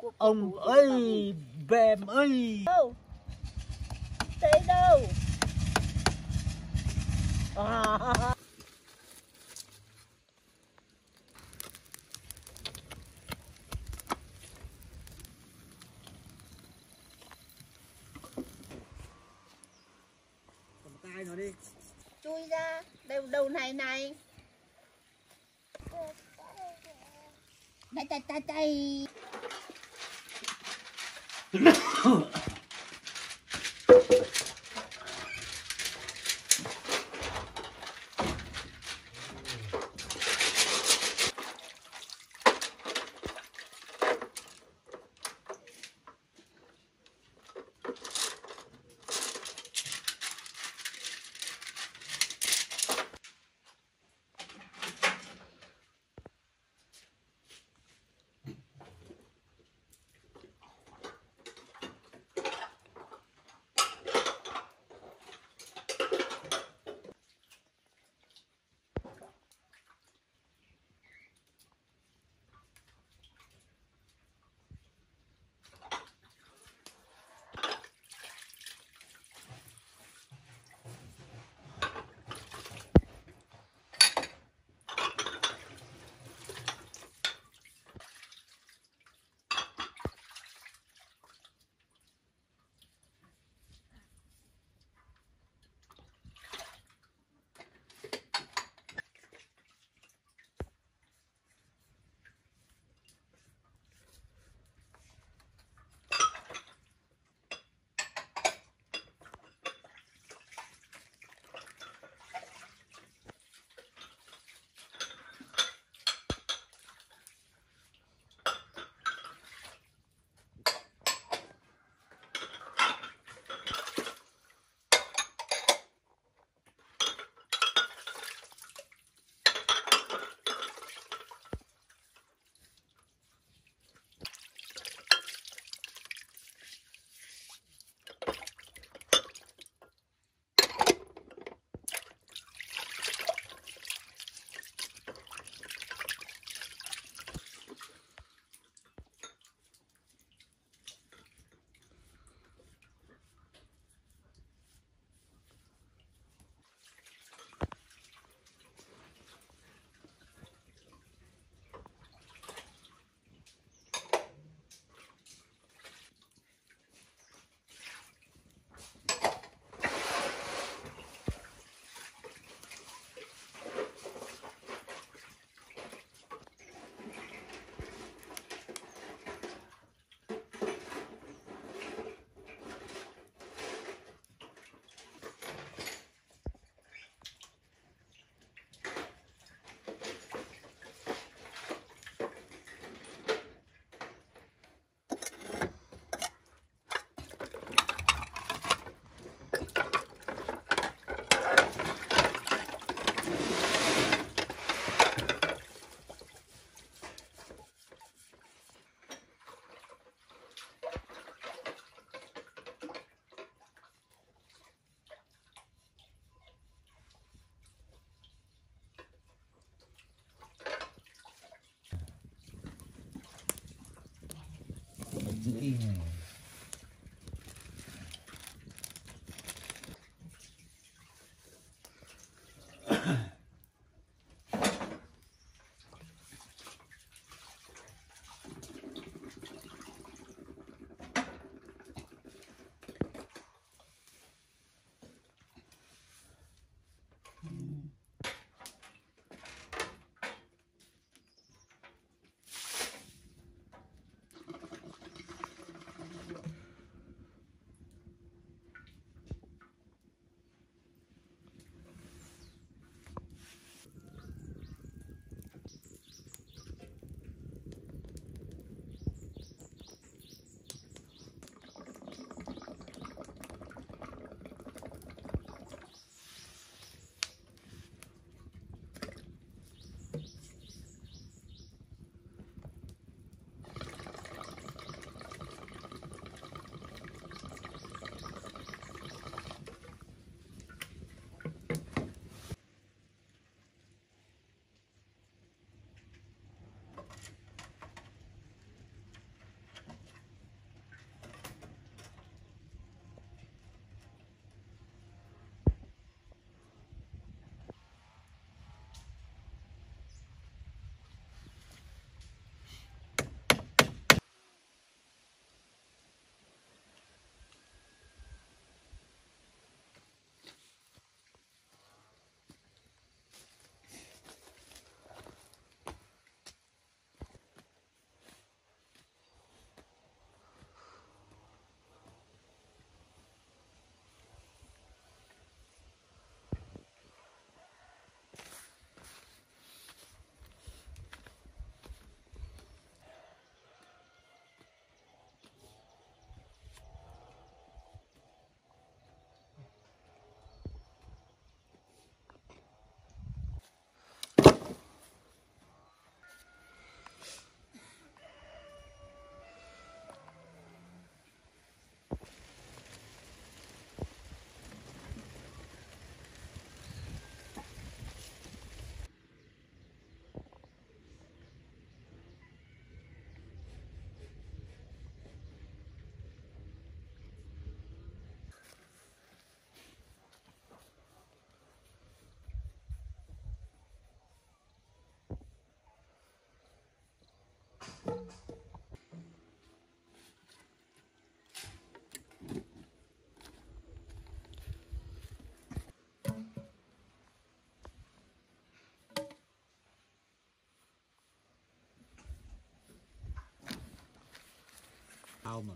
ông ơi, bèm ơi. Đâu? Tới đâu? À. Cầm tay nó đi. Chui ra, đầu này này. Này tay. Dĩ này. cao mà.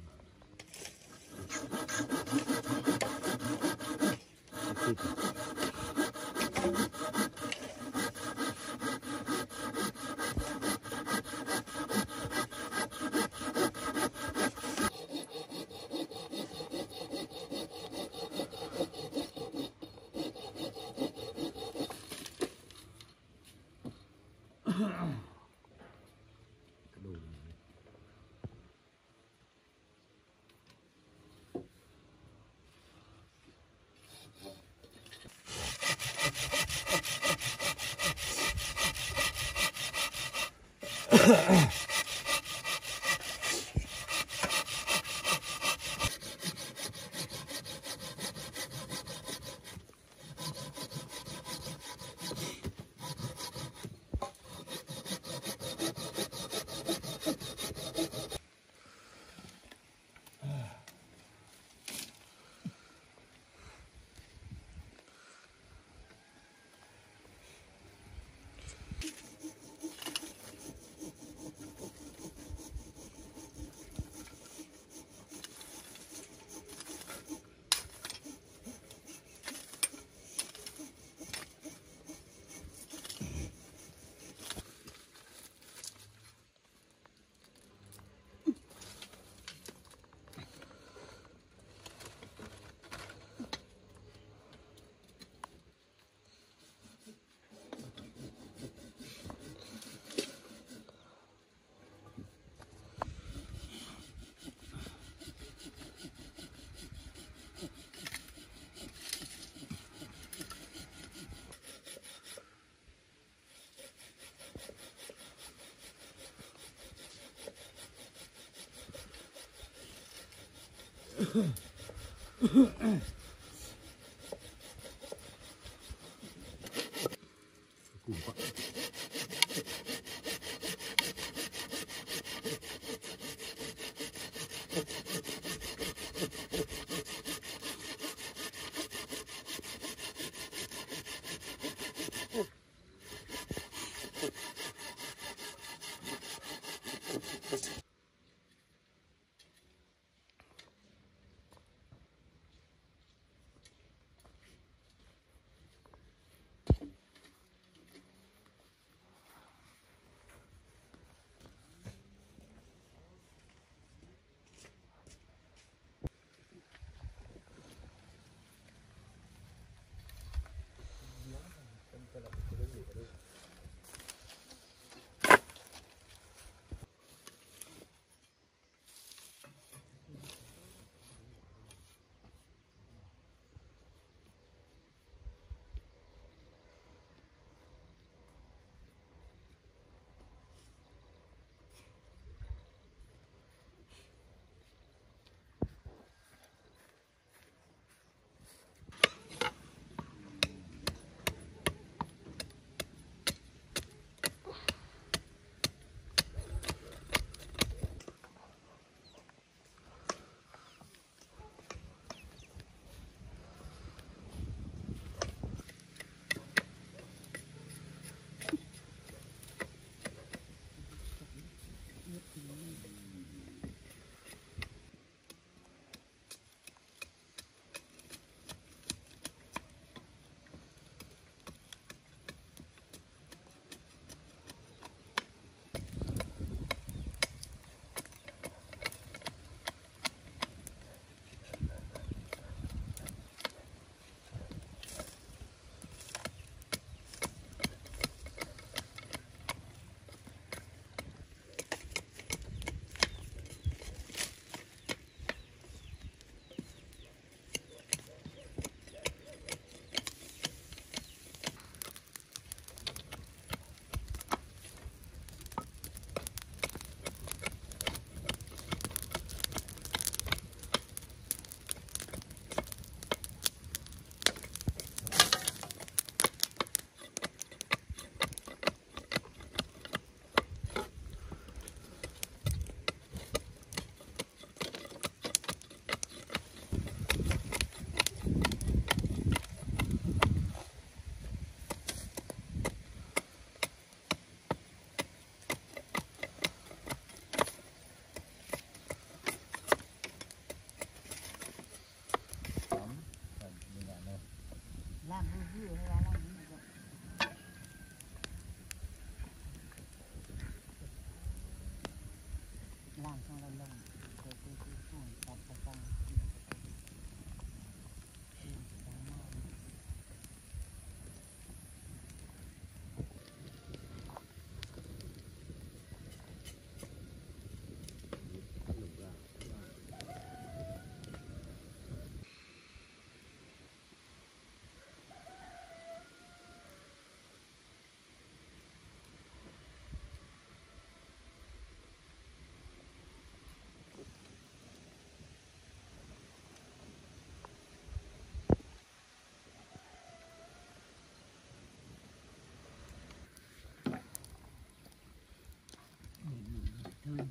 xong là lồng cái tuổi tập vào trong thương.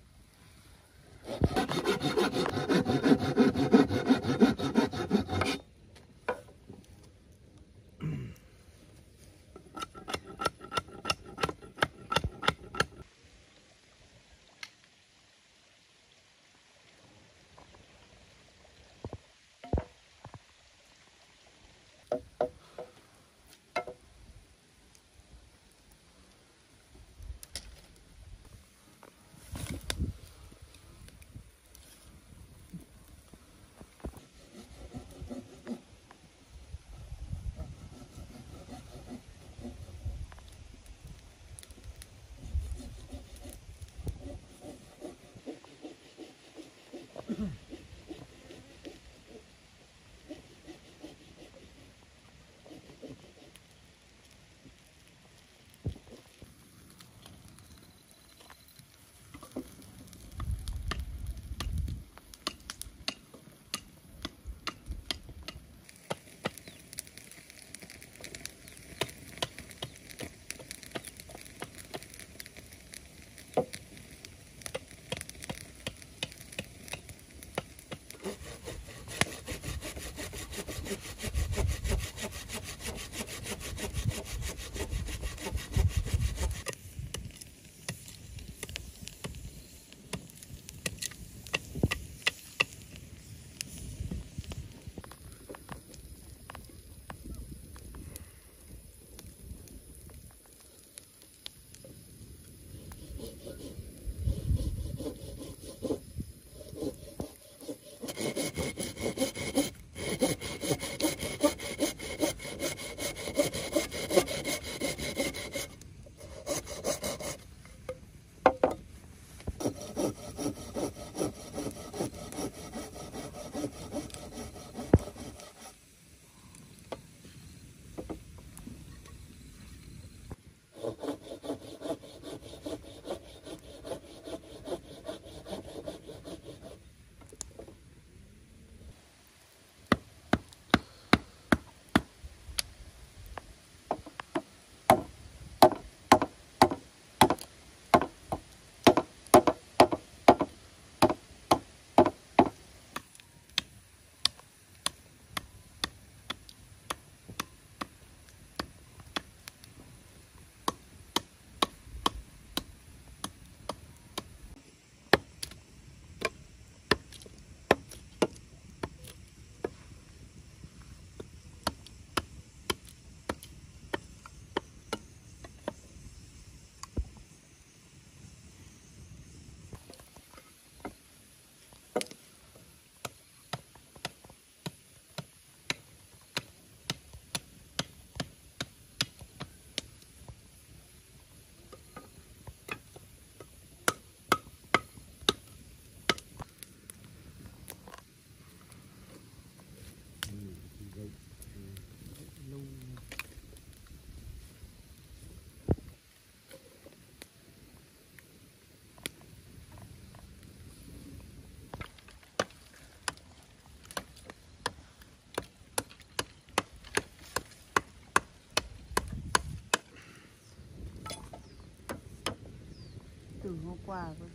từ hôm qua có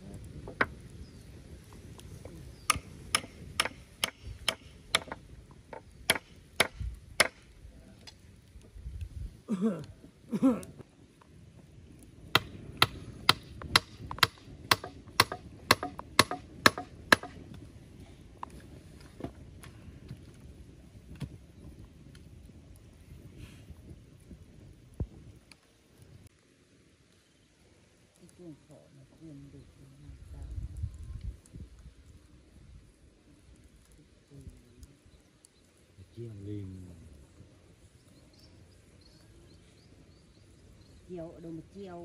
tiền khổ mà tiền được thì làm sao. chiên lim chiều đồ một chiều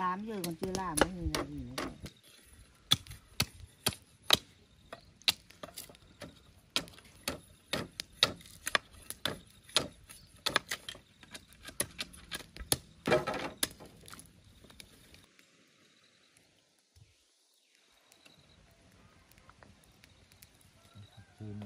8 giờ còn chưa làm cái gì là gì nữa. Thêm nữa.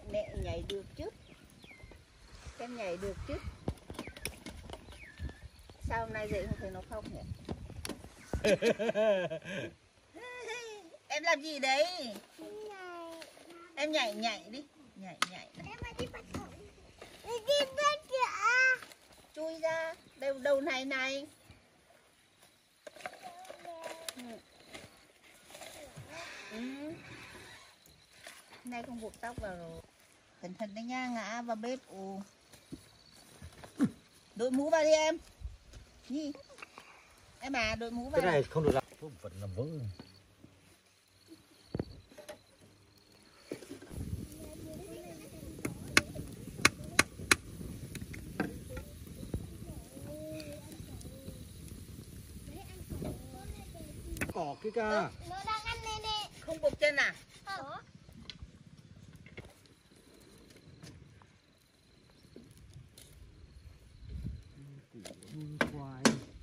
Mẹ nhảy được chứ. Em nhảy được chứ. Sao hôm nay dậy không thấy nó khóc nhỉ? Em làm gì đấy? Em nhảy đi. Nhảy này. Chui ra. Đầu này. Nay không buộc tóc vào rồi. Cẩn thận đấy nha, ngã vào bếp. Đội mũ vào đi em. Nhi. Em đội mũ vào. Cái này không được làm, vẫn làm vỡ. Cỏ kia ca. Nó đang ăn nè. Không buộc chân à? Có. Khoai.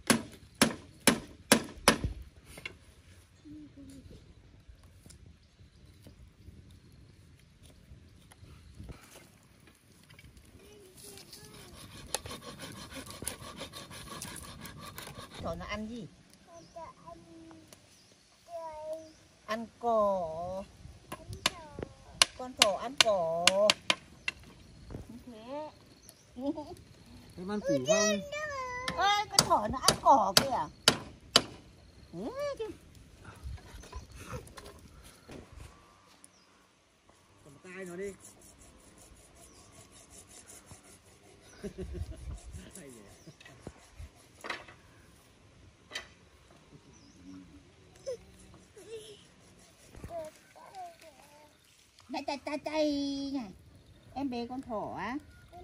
Thỏ nó ăn gì? Ăn cỏ. Con thỏ ăn cỏ. Thế. Em ăn củ không? Ơi, con thỏ nó ăn cỏ kìa. Cầm tay nó đi. Hay vậy. Tay này. Em bế con thỏ á.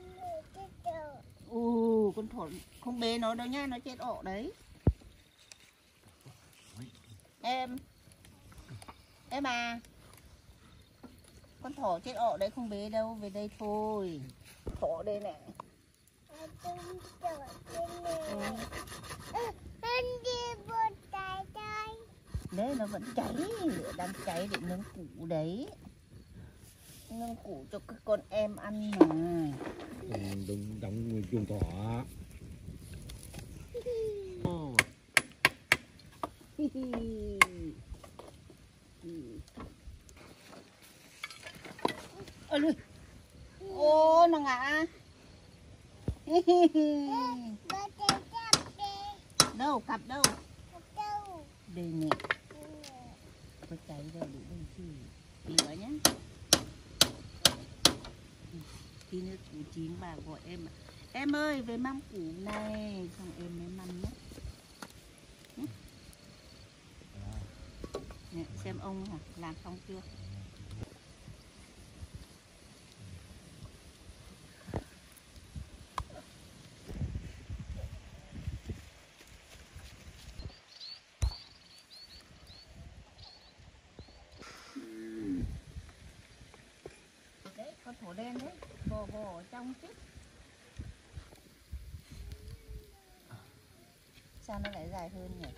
Con thỏ không bế nó đâu nha, nó chết ổ đấy. Em con thỏ chết ổ đấy, không bế đâu, về đây thôi. Thỏ đây nè. Đấy, nó vẫn cháy, lửa đang cháy để nướng củ đấy. Nướng củ cho các con em ăn mà. Đừng đóng chuồng thỏ. Ô, nó ngã. Đâu, cặp đâu. Đây nè. Có cháy đâu, để đây chứ. Lửa nhá. Tí nữa củ chín bà gọi em. Em ơi, về mâm củ này. Xong em mới mâm nhé. Nè, xem ông hả, làm xong chưa? Đấy, con thỏ đen đấy, bò ở trong chứ. Sao nó lại dài hơn nhỉ?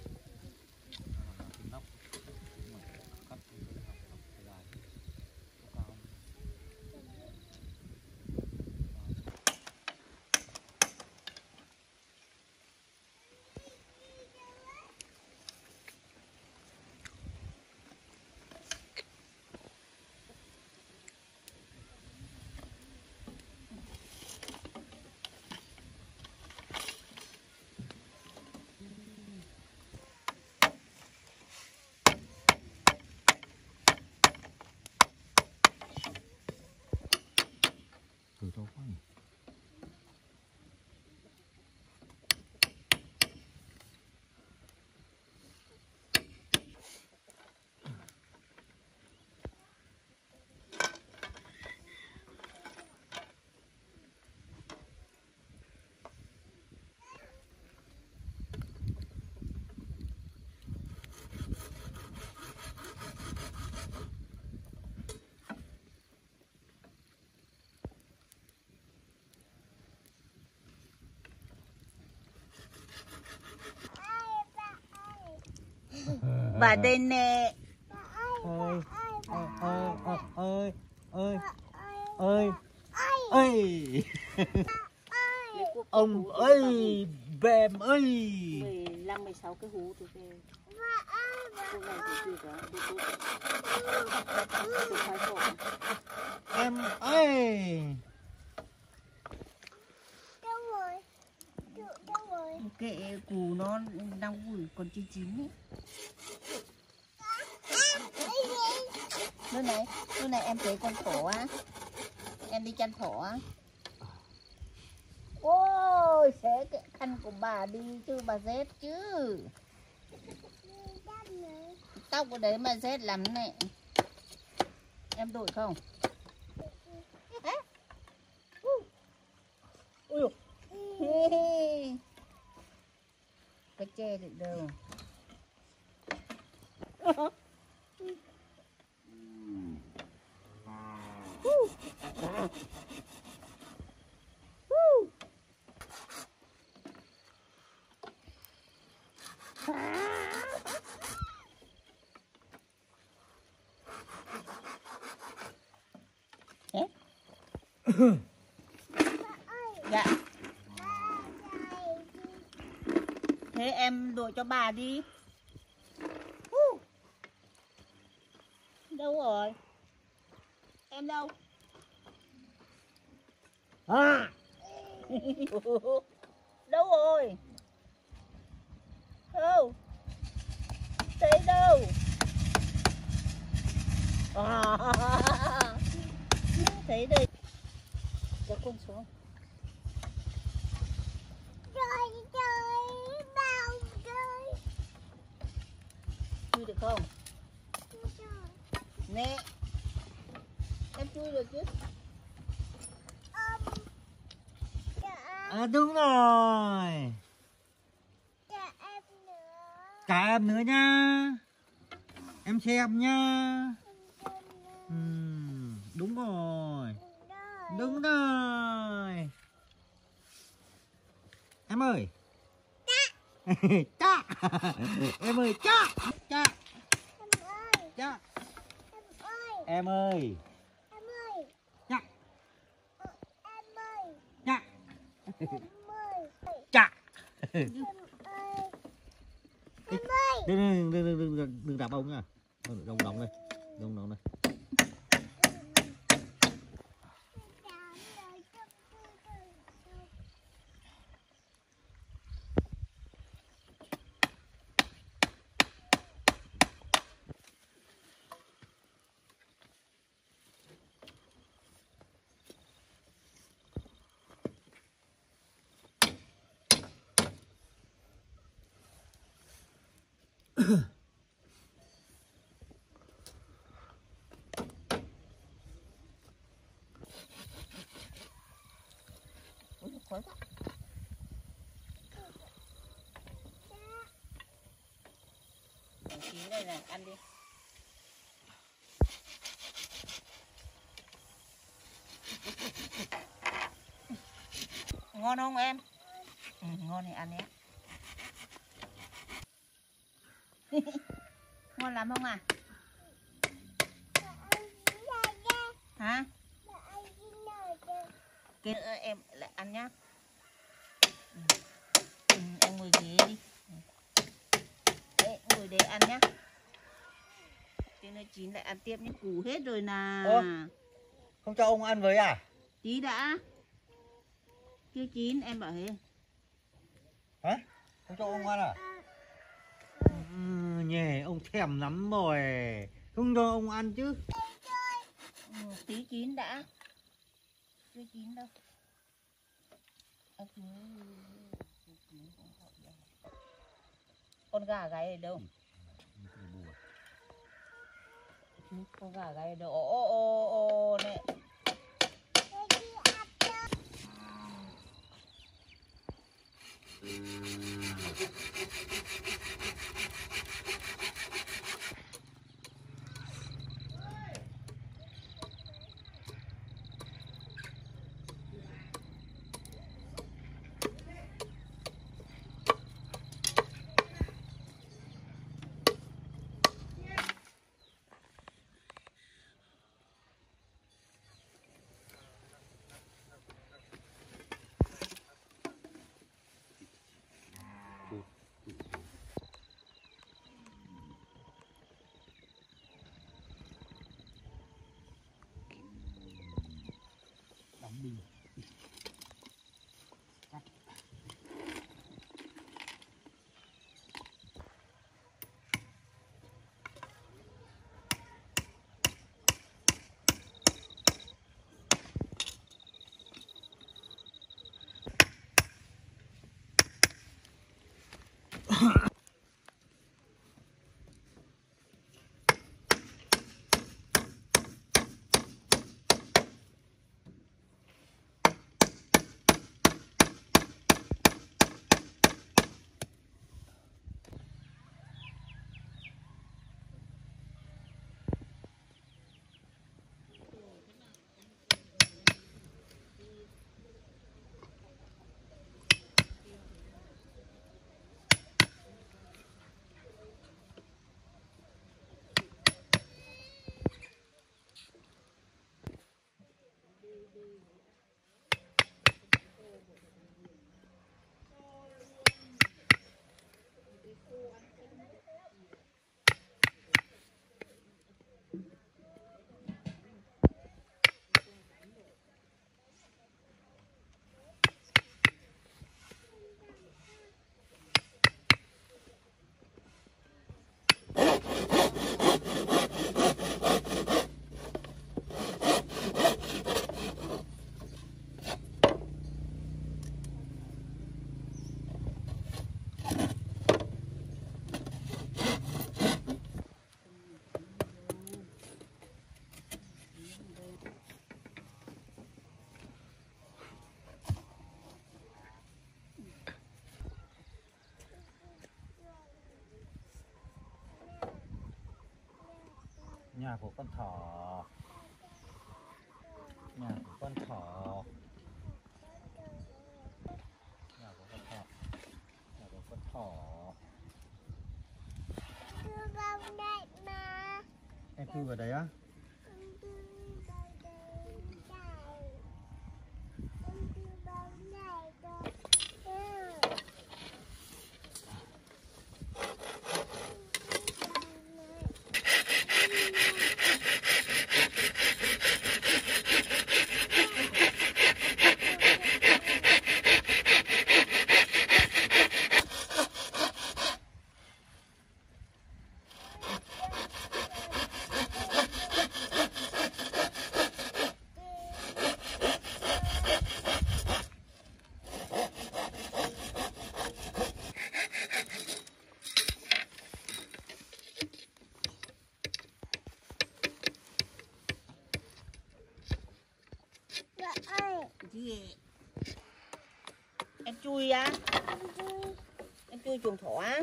Từ đâu quá nhỉ? Bà đây nè. Ơi, ơi, ơi, ơi, ơi. ơi ơi ông ơi bèm ơi 15 16 cái hú thì về. Cô này thì chưa có, tôi khoai khổ. em ơi Kệ củ nó đang vùi còn chín chín ấy. Lúc này em thấy con thỏ á. Em đi chăn thỏ á. Ôi, xé cái khăn của bà đi chứ bà rét chứ. Tóc của đấy mà rét lắm này. Em đổi không? Ui dồi. Cái che được đâu. Dạ. Thế em đổi cho bà đi. Đâu rồi? Em đâu? à Đâu rồi? Đâu? Thấy đâu? Thấy đây. Cho con xuống. Chui được không? Nè. Em chui được chứ? à đúng rồi cả em nữa nha em xem nha đúng rồi đúng rồi em ơi cha em ơi cha cha cha em ơi cha cha cha đừng đạp ông nha đồng đồng đây đồng đồng đây Khói quá. Chín đây này, ăn đi. Ngon không em? Ngon thì ăn nhé. Ngon lắm không à? Hả? Cái nữa em lại ăn nhá. Em ngồi ghế đi. Đấy, ngồi đấy ăn nhá. Thế nó chín lại ăn tiếp những củ hết rồi nè. không cho ông ăn với à Tí đã. Chưa chín em bảo thế. hả không cho ông ăn à nhè ông thèm lắm rồi không cho ông ăn chứ Tí chín đã. Chưa chín đâu. Con gà gáy ở đâu? Con gà gáy ở đâu? Ô nè. Nhà của con thỏ. Nhà của con thỏ. Nhà của con thỏ. Nhà của con thỏ. Em chui vào đấy á? Gì? Em chui á? Em chui chuồng thỏ á?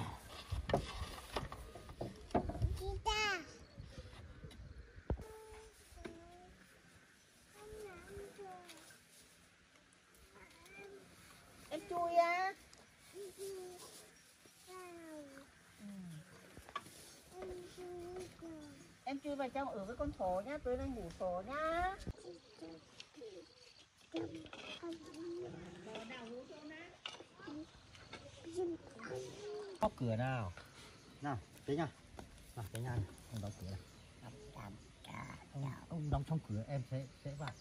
Em chui á? Em chui vào trong ở với con thỏ nhá, tôi đang ngủ thỏ nhá. Khóc cửa nào. Nào, thế nha. Nào, thế nha. Ông đóng cửa này. Ông đóng trong cửa em sẽ vào.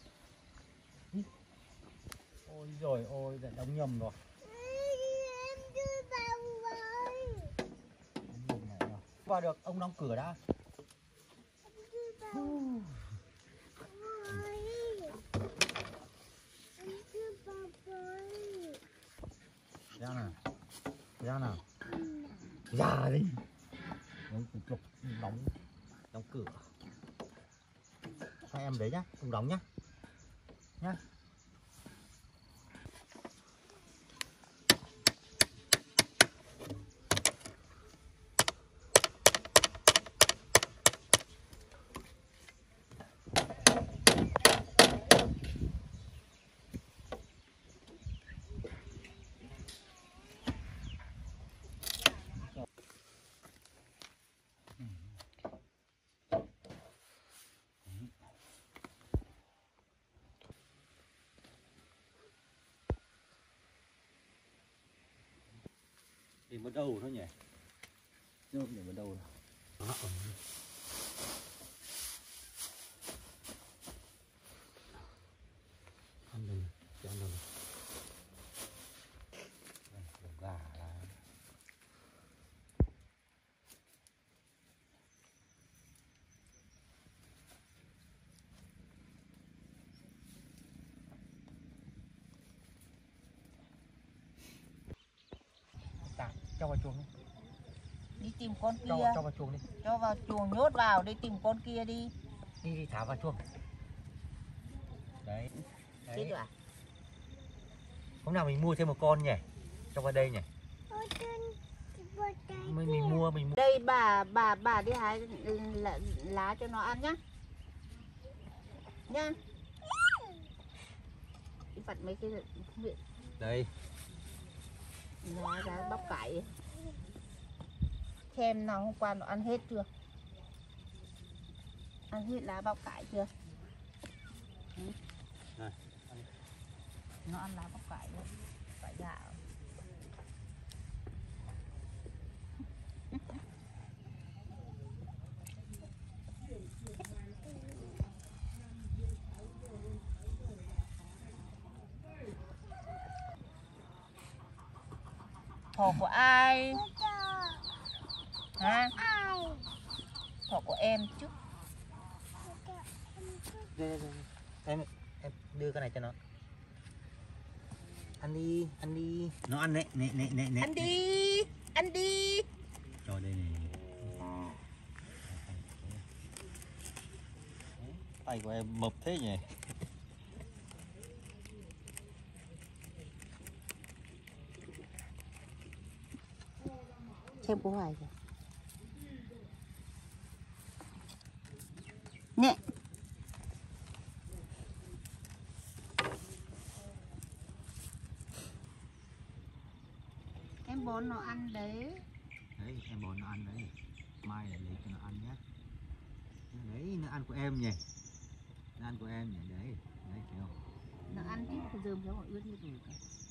Ôi rồi ôi, đã đóng nhầm rồi. Vào được, ông đóng cửa đã. Ra nào. Ra nào. Ra đi. Đóng cửa. Hai em đấy nhá, không đóng nhá. Nhá. Để vào đâu thôi nhỉ? Rơm để vào đâu rồi? Ăn đừng, ăn đừng. Gà là cho vào chuồng đi. Đi tìm con kia. Cho vào chuồng đi. Cho vào chuồng nhốt vào đi tìm con kia đi. Đi thả vào chuồng. Đấy. Chết rồi à? Hôm nào mình mua thêm một con nhỉ? Cho vào đây nhỉ? Mình mua. Đây bà đi hái lá cho nó ăn nhá. Nhá. Đi vặt mấy cái đây. Lá bắp cải. Xem nào hôm qua nó ăn hết chưa? Ăn hết lá bắp cải chưa? Này, nó ăn lá bắp cải luôn. Cải gạo. Thỏ của ai? Hả? Thỏ của em chứ. đây. Em đưa cái này cho nó. Ăn đi. Nó ăn đấy, nè. Ăn đi. Cho đây này. Tay của em mập thế nhỉ? Xem của Hoài kìa. em bón nó ăn đấy. Đấy em bón nó ăn đấy, mai lại lấy cho nó ăn nhé. Đấy nó ăn của em nhỉ, nó ăn của em nhỉ, đấy đấy thấy không? Nó ăn chứ, cái dơm cháu còn ướt hết rồi.